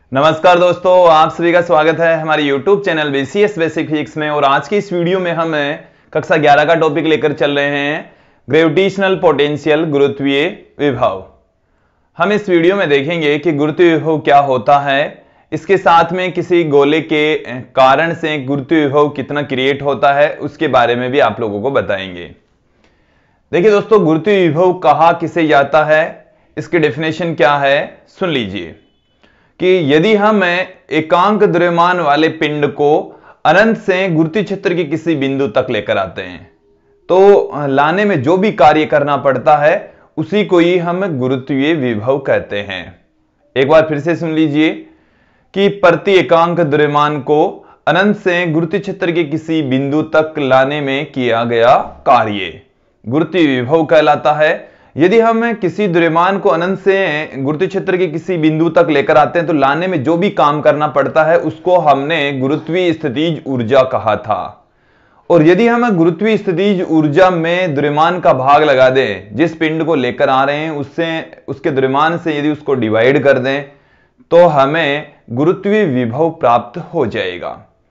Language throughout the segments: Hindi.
नमस्कार दोस्तों, आप सभी का स्वागत है हमारे YouTube channel BCS basic physics में। और आज की इस वीडियो में हम कक्षा 11 का टॉपिक लेकर चल रहे हैं ग्रेविटेशनल पोटेंशियल, गुरुत्वीय विभव। हम इस वीडियो में देखेंगे कि गुरुत्वीय विभव क्या होता है, इसके साथ में किसी गोले के कारण से गुरुत्वीय विभव कितना क्रिएट होता है उसके बारे में भी आप लोगों को बताएंगे। देखिए दोस्तों, गुरुत्वीय विभव कहा किसे जाता है, इसकी डेफिनेशन क्या है, सुन लीजिए कि यदि हम एकांक द्रव्यमान वाले पिंड को अनंत से गुरुत्वीय क्षेत्र के किसी बिंदु तक लेकर आते हैं तो लाने में जो भी कार्य करना पड़ता है उसी को ही हम गुरुत्वीय विभव कहते हैं। एक बार फिर से सुन लीजिए कि प्रति एकांक द्रव्यमान को अनंत से गुरुत्वीय क्षेत्र के किसी बिंदु तक लाने में किया गया कार्य गुरुत्वीय विभव कहलाता है। यदि हम किसी द्रव्यमान को अनंत से गुरुत्वीय क्षेत्र के किसी बिंदु तक लेकर आते हैं तो लाने में जो भी काम करना पड़ता है उसको हमने गुरुत्वीय स्थितिज ऊर्जा कहा था। और यदि हम गुरुत्वीय स्थितिज ऊर्जा में द्रव्यमान का भाग लगा दें, जिस पिंड को लेकर आ रहे हैं उससे उसके द्रव्यमान से यदि उसको डिवाइड कर दें तो हमें गुरुत्वीय विभव प्राप्त हो जाएगा।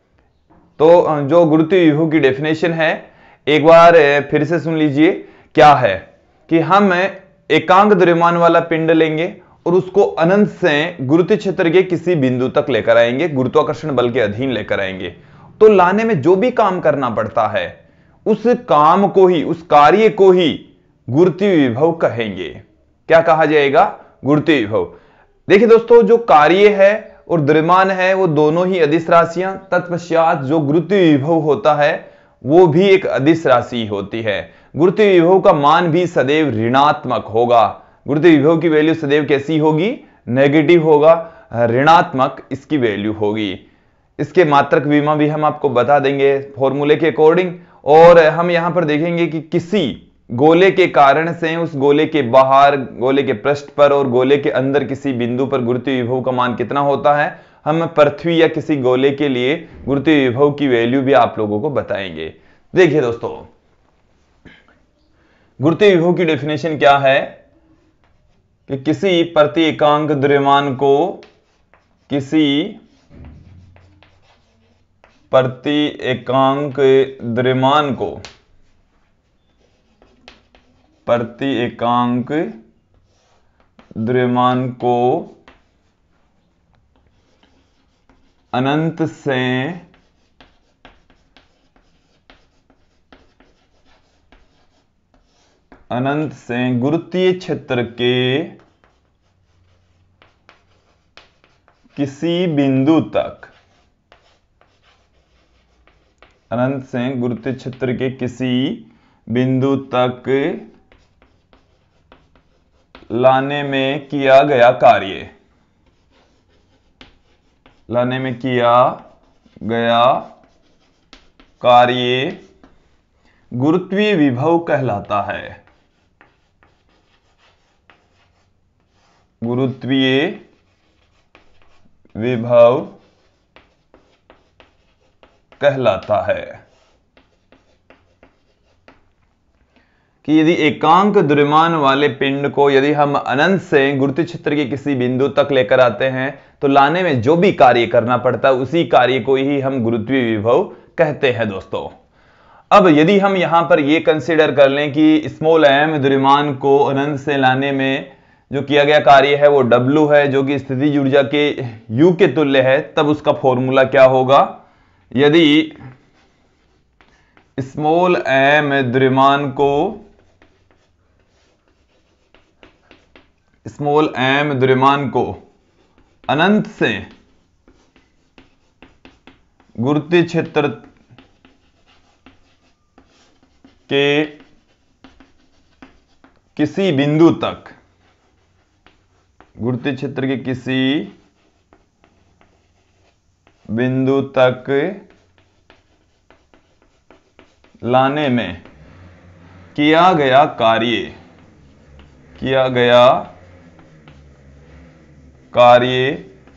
तो जो गुरुत्वीय विभव की डेफिनेशन है एक बार फिर से सुन लीजिए, क्या है कि हम एकांक द्रव्यमान वाला पिंड लेंगे और उसको अनंत से गुरुत्वीय क्षेत्र के किसी बिंदु तक लेकर आएंगे, गुरुत्वाकर्षण बल के अधीन लेकर आएंगे। तो लाने में जो भी काम करना पड़ता है उस काम को ही, उस कार्य को ही गुरुत्वीय विभव कहेंगे। क्या कहा जाएगा? गुरुत्वीय विभव। देखिए दोस्तों, जो कार्य है और द्रव्यमान है वो दोनों ही अदिश राशियां, तत्पश्चात जो गुरुत्वीय विभव होता है वो भी एक अदिश राशि होती है। गुरुत्वीय विभव का मान भी सदैव ऋणात्मक होगा। गुरुत्वीय विभव की वैल्यू सदैव कैसी होगी? नेगेटिव होगा, ऋणात्मक इसकी वैल्यू होगी। इसके मात्रक विमा भी हम आपको बता देंगे फॉर्मूले के अकॉर्डिंग। और हम यहां पर देखेंगे कि किसी गोले के कारण से उस गोले के बाहर, गोले के पृष्ठ पर और गोले के अंदर किसी बिंदु पर गुरुत्वीय विभव का मान कितना होता है, हम पृथ्वी या किसी गोले के लिए गुरुत्वीय विभव की वैल्यू भी आप लोगों को बताएंगे। देखिए दोस्तों, गुरुत्वीय विभव की डेफिनेशन क्या है कि किसी प्रति एकांक द्रव्यमान को, किसी प्रति एकांक द्रव्यमान को, प्रति एकांक द्रव्यमान को अनंत से गुरुत्वीय क्षेत्र के किसी बिंदु तक, अनंत से गुरुत्वीय क्षेत्र के किसी बिंदु तक लाने में किया गया कार्य, लाने में किया गया कार्य गुरुत्वीय विभव कहलाता है। गुरुत्वीय विभव कहलाता है कि यदि एकांक द्रव्यमान वाले पिंड को यदि हम अनंत से गुरुत्वीय क्षेत्र के किसी बिंदु तक लेकर आते हैं तो लाने में जो भी कार्य करना पड़ता है उसी कार्य को ही हम गुरुत्वीय विभव कहते हैं दोस्तों। अब यदि हम यहां पर यह कंसीडर कर लें कि स्मॉल m द्रव्यमान को अनंत से लाने में जो किया गया कार्य है वो W है, जो कि स्थितिज ऊर्जा के U के तुल्य है, तब उसका फॉर्मूला क्या होगा? यदि स्मॉल m द्रव्यमान को, स्मॉल m द्रव्यमान को अनंत से गुरुत्वीय क्षेत्र के किसी बिंदु तक, गुरुत्वीय क्षेत्र के किसी बिंदु तक लाने में किया गया कार्य, किया गया कार्य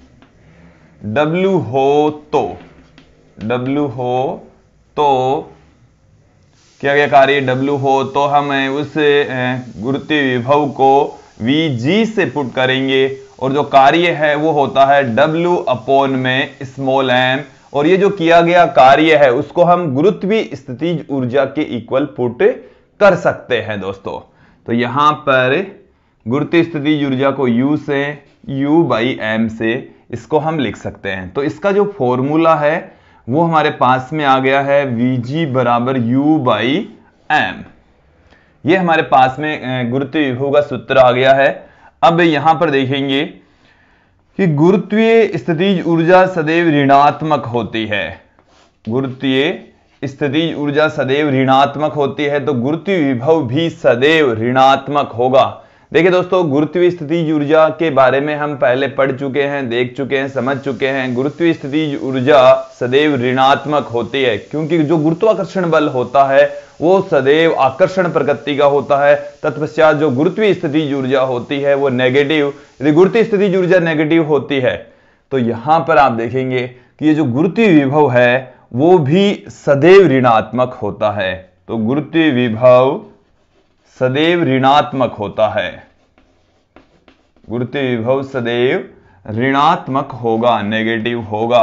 W हो तो, W हो तो किया गया कार्य W हो तो हम उस गुरुत्वीय विभव को Vg से पुट करेंगे और जो कार्य है वो होता है W अपॉन में स्मॉल m, और ये जो किया गया कार्य है उसको हम गुरुत्वीय स्थितिज ऊर्जा के इक्वल पुट कर सकते हैं दोस्तों। तो यहां पर गुरुत्वीय स्थितिज ऊर्जा को U से U/m से इसको हम लिख सकते हैं। तो इसका जो फॉर्मूला है वो हमारे पास में आ गया है Vg बराबर U/m। ये हमारे पास में गुरुत्वीय विभव का सूत्र आ गया है। अब यहां पर देखेंगे कि गुरुत्वीय स्थितिज ऊर्जा सदैव ऋणात्मक होती है। गुरुत्वीय स्थितिज ऊर्जा सदैव ऋणात्मक होती है, तो गुरुत्वीय विभव भी सदैव ऋणात्मक होगा। देखिए दोस्तों, गुरुत्वीय स्थितिज ऊर्जा के बारे में हम पहले पढ़ चुके हैं, देख चुके हैं, समझ चुके हैं। गुरुत्वीय स्थितिज ऊर्जा सदैव ऋणात्मक होती है क्योंकि जो गुरुत्वाकर्षण बल होता है वो सदैव आकर्षण प्रकृति का होता है। तत्पश्चात जो गुरुत्वीय स्थितिज ऊर्जा होती है वो नेगेटिव, यदि गुरुत्वीय स्थितिज ऊर्जा नेगेटिव होती है तो यहां पर आप देखेंगे कि ये जो गुरुत्वीय विभव है वो भी सदैव ऋणात्मक होता है। तो गुरुत्वीय विभव सदैव ऋणात्मक होता है। गुरुत्वीय विभव सदैव ऋणात्मक होगा, नेगेटिव होगा।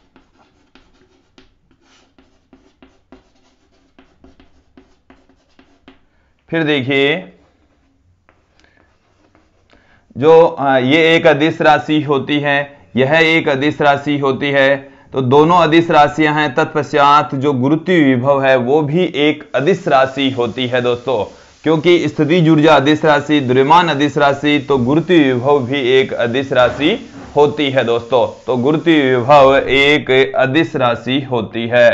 फिर देखिए, जो ये एक अदिश राशि होती है, यह एक अदिश राशि होती है, तो दोनों अदिश राशियां हैं। तत्पश्चात जो गुरुत्वीय विभव है वो भी एक अदिश राशि होती है दोस्तों, क्योंकि स्थितिज ऊर्जा अदिश राशि, द्रव्यमान अदिश राशि, तो गुरुत्वीय विभव भी एक अदिश राशि होती है दोस्तों। तो गुरुत्वीय विभव एक अदिश राशि होती है।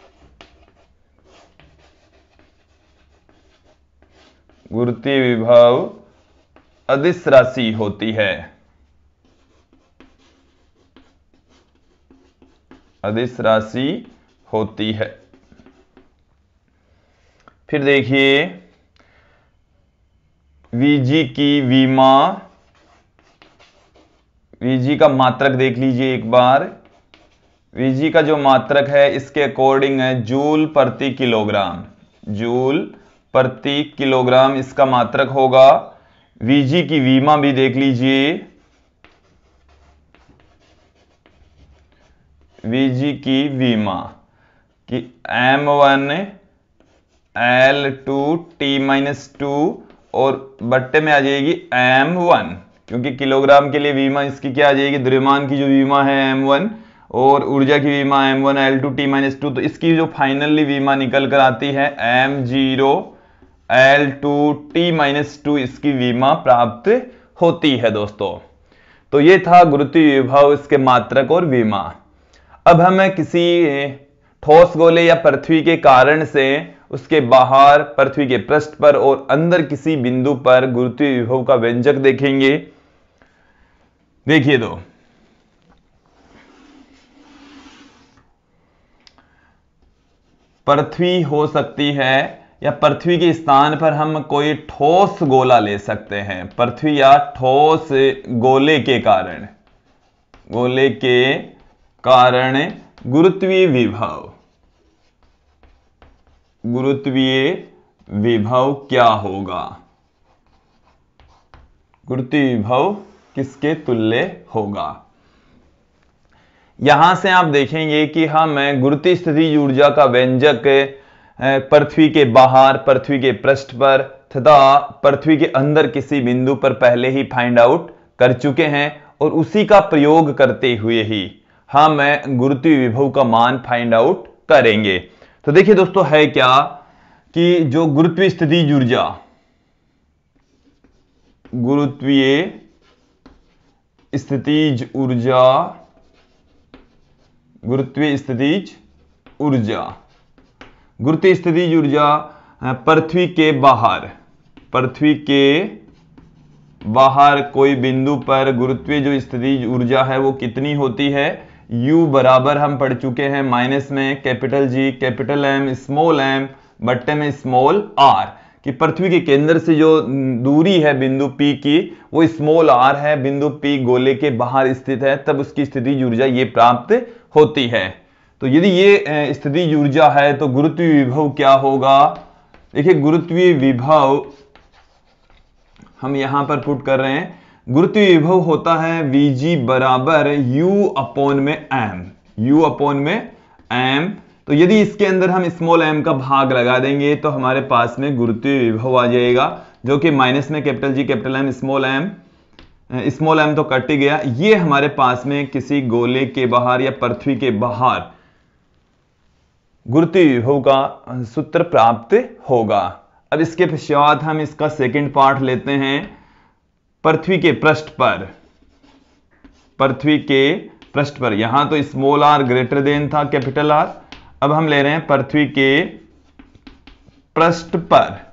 गुरुत्वीय विभव अदिश राशि होती है, अदिश राशि होती है। फिर देखिए, Vg की विमा, Vg का मात्रक देख लीजिए एक बार। Vg का जो मात्रक है इसके अकॉर्डिंग है जूल प्रति किलोग्राम, जूल प्रति किलोग्राम इसका मात्रक होगा। Vg की विमा भी देख लीजिए, Vg की विमा कि m1 L2 T-2 और बट्टे में आ जाएगी m1, क्योंकि किलोग्राम के लिए विमा इसकी क्या आ जाएगी, द्रव्यमान की जो विमा है m1 और ऊर्जा की विमा m1 L2 T-2, तो इसकी जो फाइनली विमा निकल कर आती है m0 L2 T-2 इसकी विमा प्राप्त होती है दोस्तों। तो ये था गुरुत्वीय विभव, इसके मात्रक और विमा। अब हमें किसी ठोस गोले या पृथ्वी के कारण से उसके बाहर, पृथ्वी के पृष्ठ पर और अंदर किसी बिंदु पर गुरुत्वीय विभव का व्यंजक देखेंगे। देखिए, तो पृथ्वी हो सकती है या पृथ्वी के स्थान पर हम कोई ठोस गोला ले सकते हैं। पृथ्वी या ठोस गोले के कारण, गोले के कारण गुरुत्वीय विभव, गुरुत्वीय विभव क्या होगा, गुरुत्वीय विभव किसके तुल्य होगा। यहां से आप देखेंगे कि हम गुरुत्वीय स्थितिज ऊर्जा का व्यंजक पृथ्वी के बाहर, पृथ्वी के पृष्ठ पर तथा पृथ्वी के अंदर किसी बिंदु पर पहले ही फाइंड आउट कर चुके हैं, और उसी का प्रयोग करते हुए ही हम गुरुत्वीय विभव का मान फाइंड आउट करेंगे। तो देखिए दोस्तों, है क्या कि जो गुरुत्वीय स्थितिज ऊर्जा, गुरुत्वीय स्थितिज ऊर्जा, गुरुत्वीय स्थितिज ऊर्जा, गुरुत्वीय स्थितिज ऊर्जा पृथ्वी के बाहर, पृथ्वी के बाहर कोई बिंदु पर गुरुत्वीय जो स्थितिज ऊर्जा है वो कितनी होती है। U बराबर हम पढ़ चुके हैं माइनस में capital G capital M small m बट्टे में स्मॉल r, कि पृथ्वी के केंद्र से जो दूरी है बिंदु P की वो स्मॉल r है, बिंदु P गोले के बाहर स्थित है, तब उसकी स्थितिज ऊर्जा ये प्राप्त होती है। तो यदि ये स्थितिज ऊर्जा है तो गुरुत्वीय विभव क्या होगा। देखिए, गुरुत्वीय विभव हम यहां पर पुट कर रहे हैं, गुरुत्वीय विभव होता है Vg बराबर U अपॉन में m, U अपॉन में m। तो यदि इसके अंदर हम स्मॉल m का भाग लगा देंगे तो हमारे पास में गुरुत्वीय विभव आ जाएगा, जो कि माइनस में capital G capital M small m तो कट ही गया। ये हमारे पास में किसी गोले के बाहर या पृथ्वी के बाहर गुरुत्वीय विभव का सूत्र प्राप्त होगा। अब इसके पश्चात हम इसका सेकंड पार्ट लेते हैं। पृथ्वी के पृष्ठ पर यहां तो स्मॉल r ग्रेटर देन था कैपिटल R। अब हम ले रहे हैं पृथ्वी के पृष्ठ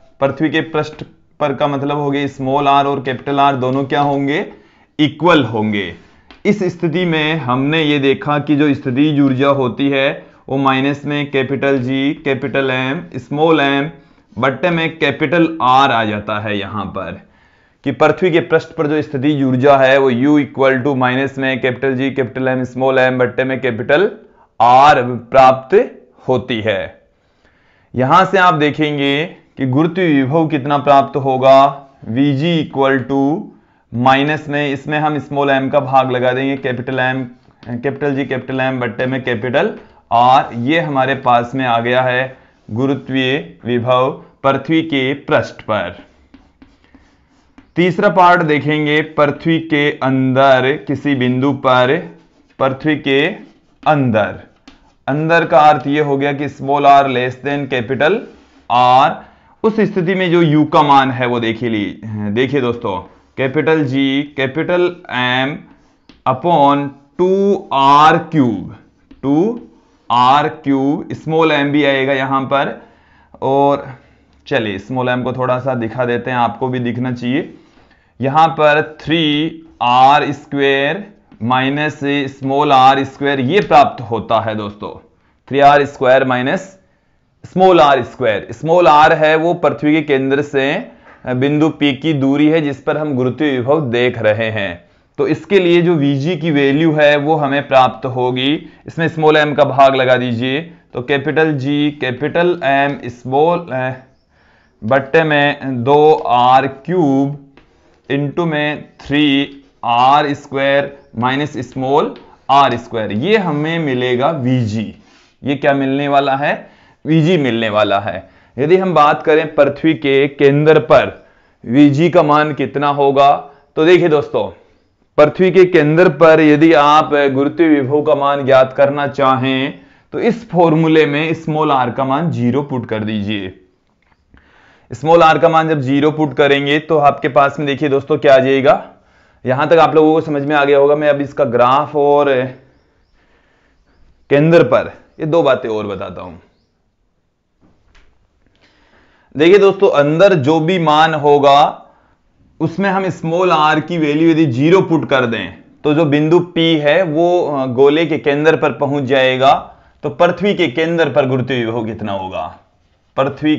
पर का मतलब हो गया स्मॉल r और कैपिटल R दोनों क्या होंगे, इक्वल होंगे। इस स्थिति में हमने ये देखा कि जो स्थितिज ऊर्जा होती है वो माइनस में capital G capital M small m बट्टे में कैपिटल R आ जाता है। यहां पर कि पृथ्वी के पृष्ठ पर जो स्थितिज ऊर्जा है वो U इक्वल टू माइनस में capital G capital M small m बट्टे में कैपिटल R प्राप्त होती है। यहां से आप देखेंगे कि गुरुत्वीय विभव कितना प्राप्त होगा, Vg इक्वल टू माइनस में, इसमें हम स्मॉल m का भाग लगा देंगे कैपिटल G कैपिटल M बट्टे में कैपिटल R। ये हमारे पास में आ गया है गुरुत्वीय विभव पृथ्वी के पृष्ठ पर। तीसरा पार्ट देखेंगे पृथ्वी के अंदर किसी बिंदु पर, पृथ्वी के अंदर का अर्थ यह हो गया कि small r less than capital R। उस स्थिति में जो u का मान है वो देखिए दोस्तों, capital G capital M upon 2r cube, small m भी आएगा यहां पर। और चलिए स्मॉल m को थोड़ा सा दिखा देते हैं, आपको भी दिखना चाहिए। यहां पर 3r square minus small r square ये प्राप्त होता है दोस्तों। 3r square minus small r square, small r है वो पृथ्वी के केंद्र से बिंदु P की दूरी है जिस पर हम गुरुत्वीय विभव देख रहे हैं। तो इसके लिए जो Vg की वैल्यू है वो हमें प्राप्त होगी। इसमें स्मॉल m का भाग लगा दीजिए, तो capital G capital M small बट्टे में 2r क्यूब इंटू में 3r square minus small r square, ये हमें मिलेगा Vg। ये क्या मिलने वाला है, Vg मिलने वाला है। यदि हम बात करें पृथ्वी के केंद्र पर Vg का मान कितना होगा, तो देखिए दोस्तों, पृथ्वी के केंद्र पर यदि आप गुरुत्वीय विभव का मान ज्ञात करना चाहें तो इस फॉर्मूले में स्मॉल r का मान 0 पुट कर दीजिए। स्मॉल r का मान जब 0 पुट करेंगे तो आपके पास में देखिए दोस्तों क्या आ जाएगा। यहां तक आप लोगों को समझ में आ गया होगा। मैं अब इसका ग्राफ और केंद्र पर ये दो बातें और बताता हूं। देखिए दोस्तों, अंदर जो भी मान होगा उसमें हम स्मॉल r की वैल्यू यदि 0 पुट कर दें तो जो बिंदु P है वो गोले के केंद्र पर पहुंच जाएगा। तो पृथ्वी के केंद्र पर गुरुत्वीय विभव कितना होगा, पृथ्वी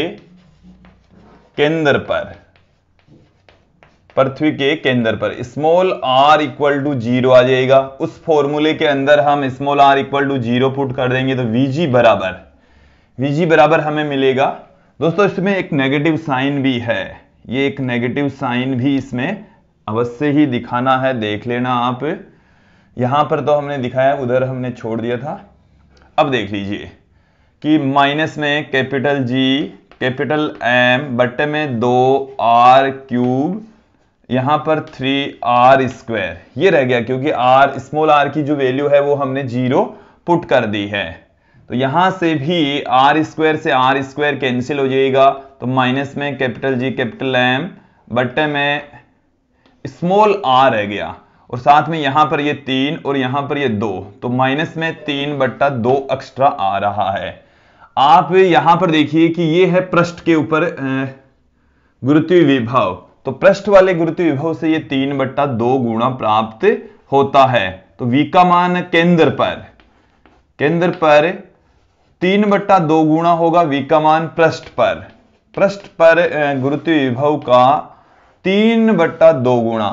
के केंद्र पर स्मॉल r इक्वल टू 0 आ जाएगा। उस फॉर्मूले के अंदर हम small r equal to 0 put कर देंगे तो Vg बराबर हमें मिलेगा। दोस्तों इसमें एक नेगेटिव साइन भी है, ये एक नेगेटिव साइन भी इसमें अवश्य ही दिखाना है, देख लेना आप। यहां पर तो हमने दिखाया, उधर हमने छोड़ दिया था। अब देख लीजिए कि माइनस में कैपिटल G कैपिटल M बट्टे में 2r क्यूब, यहां पर 3r स्क्वायर ये रह गया, क्योंकि r स्मॉल r की जो वैल्यू है वो हमने 0 पुट कर दी है। तो यहां से भी r स्क्वायर से r स्क्वायर कैंसिल हो जाएगा, तो माइनस में कैपिटल G कैपिटल M बट्टे में स्मॉल r रह गया, और साथ में यहां पर ये 3 और यहां पर ये 2, तो माइनस में 3/2 एक्स्ट्रा आ रहा है। आप यहां पर देखिए कि ये है पृष्ठ के ऊपर गुरुत्वीय विभव, तो पृष्ठ वाले गुरुत्वीय विभव से ये 3/2 गुणा प्राप्त होता है। तो v का मान केंद्र पर 3/2 गुणा होगा v का मान पृष्ठ पर गुरुत्वीय विभव का 3/2 गुणा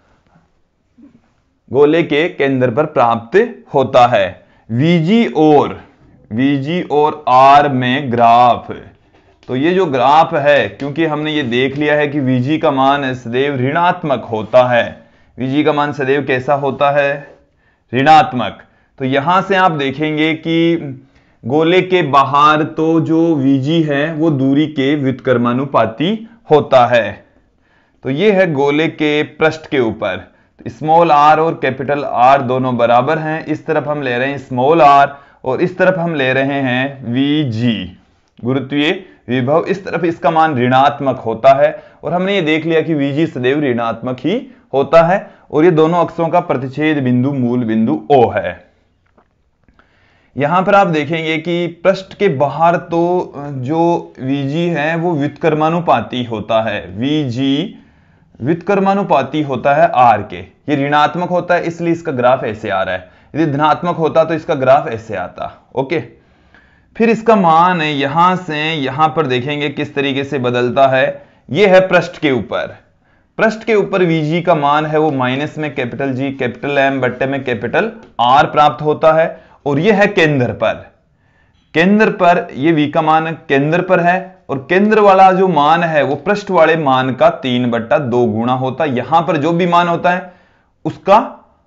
गोले के केंद्र पर प्राप्त होता है। Vg और R में ग्राफ तो ये जो ग्राफ है, क्योंकि हमने ये देख लिया है कि Vg का मान सदैव ऋणात्मक होता है, Vg का मान सदैव कैसा होता है, ऋणात्मक। तो यहां से आप देखेंगे कि गोले के बाहर तो जो Vg है वो दूरी के व्युत्क्रमानुपाती होता है। तो ये है गोले के पृष्ठ के ऊपर, तो स्मॉल r और कैपिटल R दोनों बराबर हैं। इस तरफ हम ले रहे हैं स्मॉल r और इस तरफ हम ले रहे हैं Vg, गुरुत्वीय विभव। इस तरफ इसका मान ऋणात्मक होता है और हमने ये देख लिया कि Vg सदैव ऋणात्मक ही होता है और ये दोनों अक्षों का प्रतिच्छेद बिंदु मूल बिंदु O है। यहां पर आप देखेंगे कि पृष्ठ के बाहर तो जो Vg है वो व्युत्क्रमानुपाती होता है, Vg व्युत्क्रमानुपाती होता है R के। ये ऋणात्मक होता है इसलिए इसका ग्राफ ऐसे आ रहा है, यदि धनात्मक होता तो इसका ग्राफ ऐसे आता। ओके, फिर इसका मान यहां से यहां पर देखेंगे किस तरीके से बदलता है। ये है पृष्ठ के ऊपर, पृष्ठ के ऊपर Vg का मान है वो माइनस में कैपिटल G कैपिटल M बट्टे में कैपिटल R प्राप्त होता है। और ये है केंद्र पर, केंद्र पर ये V का मान केंद्र पर है और केंद्र वाला जो मान है वो पृष्ठ वाले मान का 3/2 गुना होता है। यहां पर जो भी मान होता है उसका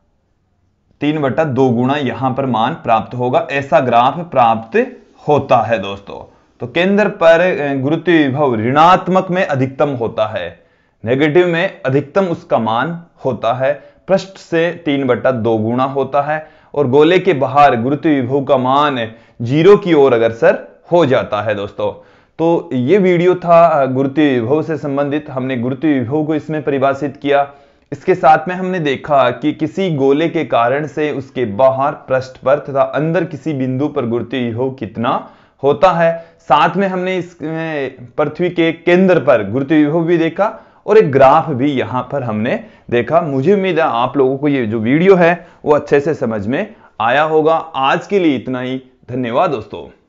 3/2 गुना यहां पर मान प्राप्त होगा, ऐसा ग्राफ प्राप्त होता है दोस्तों। तो केंद्र पर गुरुत्वीय विभव ऋणात्मक में अधिकतम होता है, नेगेटिव में अधिकतम उसका मान होता है, पृष्ठ से 3/2 गुना होता है और गोले के बाहर गुरुत्वीय विभव का मान 0 की ओर अग्रसर हो जाता है दोस्तों। तो ये वीडियो था गुरुत्वीय विभव से संबंधित, हमने गुरुत्वीय विभव को इसमें परिभाषित किया। इसके साथ में हमने देखा कि किसी गोले के कारण से उसके बाहर पृष्ठ पर तथा अंदर किसी बिंदु पर गुरुत्वीय विभव कितना होता है। साथ में हमने इस पृथ्वी के केंद्र पर गुरुत्वीय विभव भी देखा और एक ग्राफ भी यहां पर हमने देखा। मुझे उम्मीद है आप लोगों को ये जो वीडियो है वो अच्छे से समझ में आया होगा। आज के लिए इतना ही, धन्यवाद दोस्तों।